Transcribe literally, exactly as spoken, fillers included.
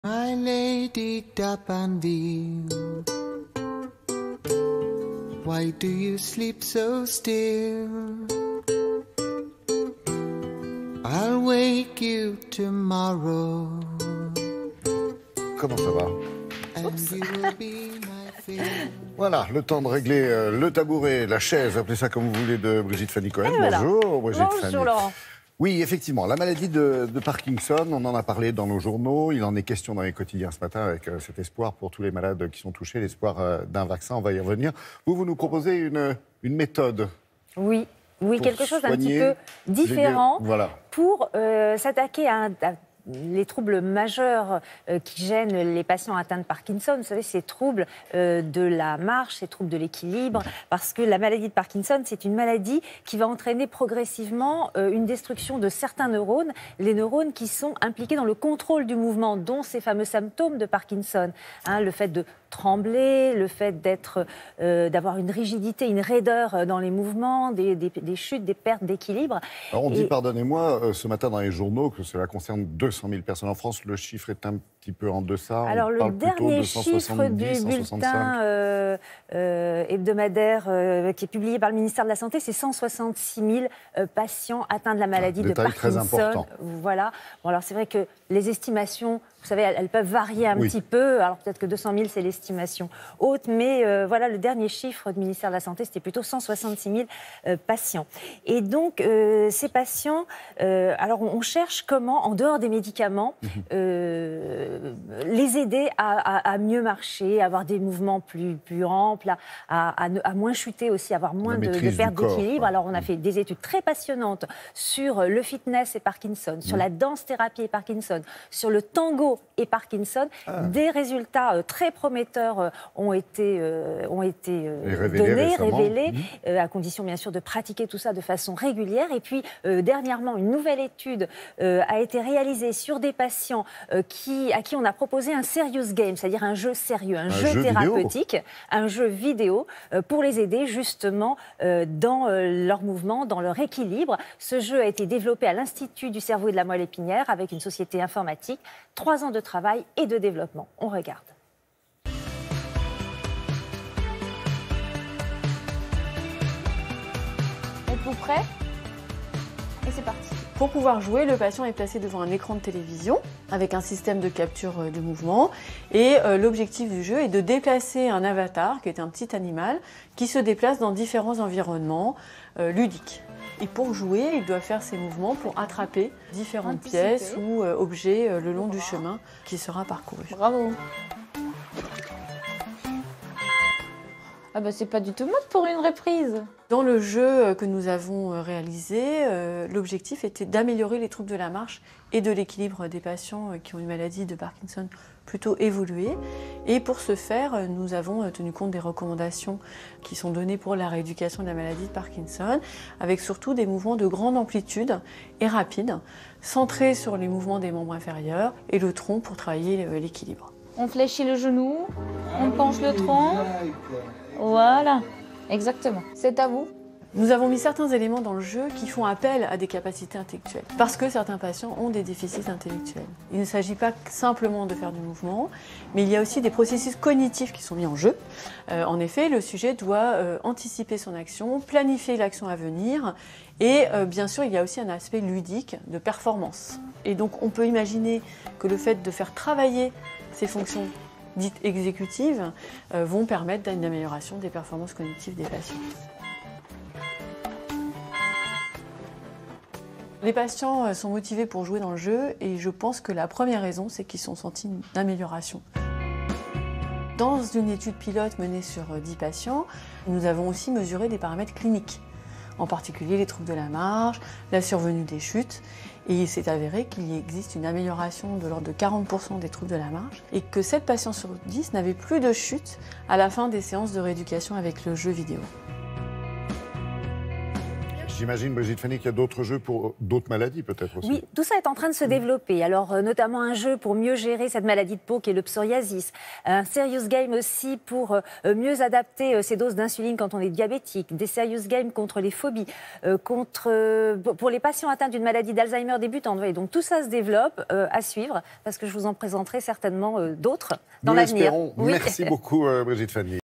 My lady Dapanville, why do you sleep so still? I'll wake you tomorrow. Comment ça va? Voilà, le temps de régler euh, le tabouret, la chaise, appelez ça comme vous voulez, de Brigitte Fanny Cohen. Voilà. Bonjour Brigitte Bonjour, Fanny. Laurent. Oui, effectivement, la maladie de, de Parkinson, on en a parlé dans nos journaux, il en est question dans les quotidiens ce matin avec euh, cet espoir pour tous les malades qui sont touchés, l'espoir euh, d'un vaccin, on va y revenir. Vous, vous nous proposez une, une méthode. Oui, oui, Pour quelque chose d'un petit soigner peu différent les- voilà. pour euh, s'attaquer à, un- à les troubles majeurs euh, qui gênent les patients atteints de Parkinson. Vous savez, ces troubles euh, de la marche, ces troubles de l'équilibre, parce que la maladie de Parkinson, c'est une maladie qui va entraîner progressivement euh, une destruction de certains neurones, les neurones qui sont impliqués dans le contrôle du mouvement, dont ces fameux symptômes de Parkinson. Hein, le fait de trembler, le fait d'être, euh, d'avoir une rigidité, une raideur dans les mouvements, des, des, des chutes, des pertes d'équilibre. Alors on dit, Et- pardonnez-moi, euh, ce matin dans les journaux que cela concerne deux cent mille personnes en France. Le chiffre est un petit peu en deçà. Alors, on le parle plutôt dernier de chiffre cent soixante-dix, du cent soixante-cinq. bulletin euh, euh, hebdomadaire euh, qui est publié par le ministère de la Santé, c'est cent soixante-six mille euh, patients atteints de la maladie de détail très Parkinson. important. Voilà. Bon, alors, c'est vrai que les estimations, vous savez, elles, elles peuvent varier un Oui. petit peu. Alors, peut-être que deux cent mille, c'est l'estimation haute, mais euh, voilà, le dernier chiffre du ministère de la Santé, c'était plutôt cent soixante-six mille euh, patients. Et donc, euh, ces patients, euh, alors, on, on cherche comment, en dehors des médicaments, euh, les aider à, à- à mieux marcher, à avoir des mouvements plus, plus amples, à, à- à ne- à moins chuter aussi, à avoir moins de, de maîtrise du perte corps, d'équilibre. quoi. Alors, on a fait des études très passionnantes sur le fitness et Parkinson, sur la danse-thérapie et Parkinson, sur le tango et Parkinson. Des résultats euh, très prometteurs euh, ont été, euh, ont été euh, Et révélés donnés, récemment. révélés, Mhm. euh, à condition bien sûr de pratiquer tout ça de façon régulière. Et puis, euh, dernièrement, une nouvelle étude euh, a été réalisée sur des patients euh, qui, à qui on a proposé un serious game, c'est-à-dire un jeu sérieux, un, jeu, jeu vidéo. thérapeutique, un jeu vidéo euh, pour les aider justement euh, dans euh, leur mouvement, dans leur équilibre. Ce jeu a été développé à l'Institut du cerveau et de la moelle épinière avec une société informatique. Trois ans de travail et de développement. On regarde. Êtes-vous prêts? Et c'est parti. Pour pouvoir jouer, le patient est placé devant un écran de télévision avec un système de capture de mouvement. Et euh, l'objectif du jeu est de déplacer un avatar, qui est un petit animal, qui se déplace dans différents environnements euh, ludiques. Et pour jouer, il doit faire ses mouvements pour attraper différentes Anticiper. pièces ou euh, objets euh, le long du chemin qui sera parcouru. Bravo. Ah bah c'est pas du tout mode pour une reprise. Dans le jeu que nous avons réalisé, euh, l'objectif était d'améliorer les troubles de la marche et de l'équilibre des patients qui ont une maladie de Parkinson plutôt évoluée. Et pour ce faire, nous avons tenu compte des recommandations qui sont données pour la rééducation de la maladie de Parkinson, avec surtout des mouvements de grande amplitude et rapides, centrés sur les mouvements des membres inférieurs et le tronc pour travailler l'équilibre. On fléchit le genou, on penche le tronc. Voilà, exactement. C'est à vous. Nous avons mis certains éléments dans le jeu qui font appel à des capacités intellectuelles, parce que certains patients ont des déficits intellectuels. Il ne s'agit pas simplement de faire du mouvement, mais il y a aussi des processus cognitifs qui sont mis en jeu. Euh, en effet, le sujet doit euh, anticiper son action, planifier l'action à venir, et euh, bien sûr, il y a aussi un aspect ludique de performance. Et donc, on peut imaginer que le fait de faire travailler ces fonctions dites exécutives euh, vont permettre une amélioration des performances cognitives des patients. Les patients sont motivés pour jouer dans le jeu et je pense que la première raison, c'est qu'ils sont sentis une amélioration. Dans une étude pilote menée sur dix patients, nous avons aussi mesuré des paramètres cliniques, en particulier les troubles de la marche, la survenue des chutes. Et il s'est avéré qu'il existe une amélioration de l'ordre de quarante pour cent des troubles de la marche et que sept patients sur dix n'avaient plus de chute à la fin des séances de rééducation avec le jeu vidéo. j'imagine, Brigitte Fanny, qu'il y a d'autres jeux pour d'autres maladies peut-être aussi. Oui, tout ça est en train de se développer. Alors, euh, notamment un jeu pour mieux gérer cette maladie de peau qui est le psoriasis. Un serious game aussi pour euh, mieux adapter euh, ses doses d'insuline quand on est diabétique. Des serious games contre les phobies, euh, contre, euh, pour les patients atteints d'une maladie d'Alzheimer débutante. Voyez, donc tout ça se développe euh, à suivre parce que je vous en présenterai certainement euh, d'autres dans Nous l'avenir. l'espérons. Oui. Merci beaucoup, euh, Brigitte Fanny.